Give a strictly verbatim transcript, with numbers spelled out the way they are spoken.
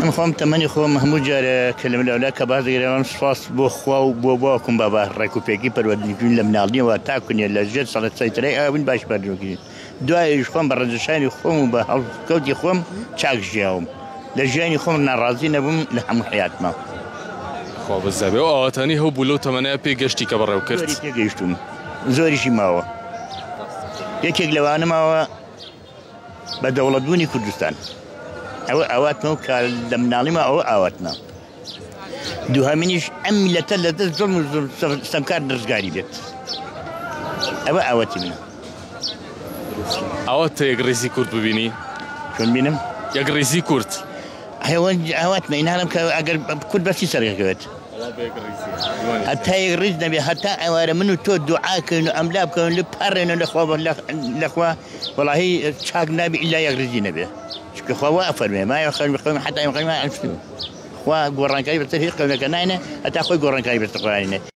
من خۆم تەمەنی خۆم هەموو جارە کە لە ملاولا کە باز دەکرێم سوپاس بۆ خوا و بۆ باوکم بابا ڕێکوپێکی پەروەردیکردن لە مناڵنیەوە تاکوونیە لە ژێر سەڵەت سەیترەی ئاون باش پەروەردیکردن دوایش خۆم بە ڕەنجەشانی خۆم و بە هەڵکەوتی خۆم چاک ژیاوم لە ژیانی خۆم ناڕازی نەبووم لە هەموو حیاتما. خوا بەزەبێ و ئاواتانی هەو بوو لەو تەمەنەیە پێگەشتی کە بەڕێو کرد. زۆری پێگەیشتوم زۆریشی ماوە یەکێک لەوانە ماوە بە دەوڵەتبوونی کوردستان ئەوە ئاواتمە و کە لە مناڵیمە ئەوە ئاواتمە دووهەمینیش ئەم میلەتە لە دەست زۆڵم و ستەمکار دەستگاری بێت ئەوە ئاوەتی منە. ئەوە تە یەک ڕێزی کورد ببینی چۆن بینم یەک ڕێزی کورد ئاواتمە ئینانم کە ئەگەر کورد بەچی سەرێکەوێت هەتا یەک ڕێز نەبێ هەتا ئەوارە من و تۆ دوعاکەین و ئەملا بکەون لە پەڕێنە لەخوا وەڵاهی چاک نابێ ئیلا یەک ڕێزی نەبێ چونکە خوا وا ئەفەرمێ ما یەخەن بخەوم حتا یەخەن ما ئەنفسم خوا گۆڕانکاری بەسەر هیچ قەولەکە ناینە هەتا خۆی گۆڕانکاری بەسەر قورئانینە.